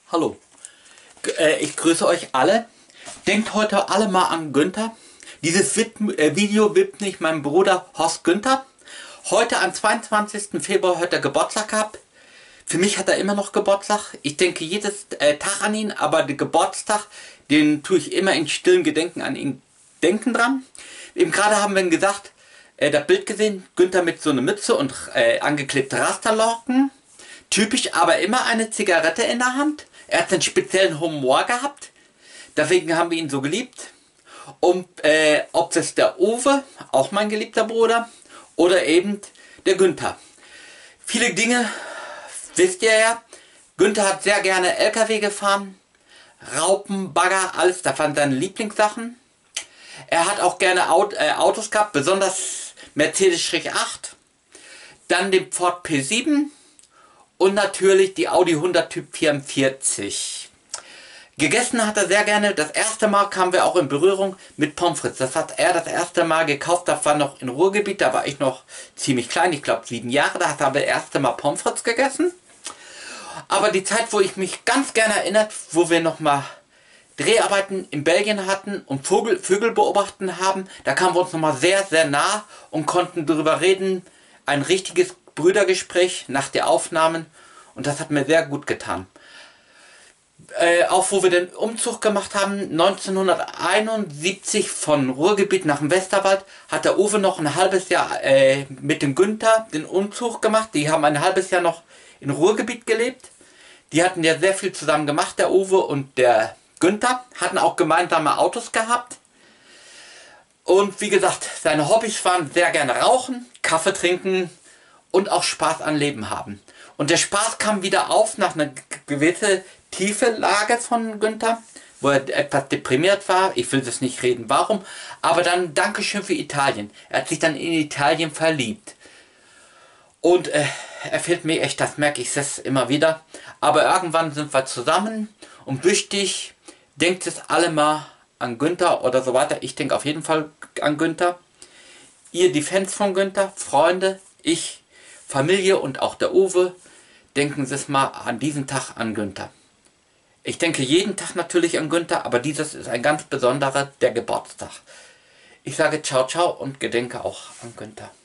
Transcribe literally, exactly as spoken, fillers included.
Hallo, G äh, ich grüße euch alle. Denkt heute alle mal an Günther. Dieses Wid äh, Video widmet nicht meinem Bruder Horst Günther. Heute am zweiundzwanzigsten Februar hat er Geburtstag gehabt. Für mich hat er immer noch Geburtstag. Ich denke jedes äh, Tag an ihn, aber den Geburtstag, den tue ich immer in stillen Gedenken an ihn denken dran. Eben gerade haben wir gesagt, äh, das Bild gesehen, Günther mit so einer Mütze und äh, angeklebte Rasterlocken. Typisch, aber immer eine Zigarette in der Hand. Er hat einen speziellen Humor gehabt. Deswegen haben wir ihn so geliebt. Und äh, ob das der Uwe, auch mein geliebter Bruder, oder eben der Günther. Viele Dinge wisst ihr ja. Günther hat sehr gerne L K W gefahren. Raupen, Bagger, alles, das waren seine Lieblingssachen. Er hat auch gerne Aut äh, Autos gehabt, besonders Mercedes acht. Dann den Ford P sieben. Und natürlich die Audi hundert Typ vierundvierzig. Gegessen hat er sehr gerne. Das erste Mal kamen wir auch in Berührung mit Pommes frites. Das hat er das erste Mal gekauft. Das war noch im Ruhrgebiet. Da war ich noch ziemlich klein. Ich glaube sieben Jahre. Da haben wir das erste Mal Pommes frites gegessen. Aber die Zeit, wo ich mich ganz gerne erinnert, wo wir nochmal Dreharbeiten in Belgien hatten und Vogel, Vögel beobachten haben, da kamen wir uns nochmal sehr, sehr nah und konnten darüber reden. Ein richtiges Brüdergespräch nach den Aufnahmen, und das hat mir sehr gut getan. Äh, auch wo wir den Umzug gemacht haben, neunzehnhunderteinundsiebzig von Ruhrgebiet nach dem Westerwald, hat der Uwe noch ein halbes Jahr äh, mit dem Günther den Umzug gemacht. Die haben ein halbes Jahr noch in Ruhrgebiet gelebt. Die hatten ja sehr viel zusammen gemacht, der Uwe und der Günther, hatten auch gemeinsame Autos gehabt. Und wie gesagt, seine Hobbys waren sehr gerne rauchen, Kaffee trinken und auch Spaß am Leben haben. Und der Spaß kam wieder auf nach einer gewissen tiefe Lage von Günther, wo er etwas deprimiert war. Ich will das nicht reden, warum. Aber dann Dankeschön für Italien. Er hat sich dann in Italien verliebt. Und äh, er fehlt mir echt, das merke ich das immer wieder. Aber irgendwann sind wir zusammen. Und wichtig, denkt es alle mal an Günther oder so weiter. Ich denke auf jeden Fall an Günther. Ihr, die Fans von Günther, Freunde, ich, Familie und auch der Uwe, denken Sie es mal an diesen Tag an Günther. Ich denke jeden Tag natürlich an Günther, aber dieses ist ein ganz besonderer, der Geburtstag. Ich sage ciao, ciao und gedenke auch an Günther.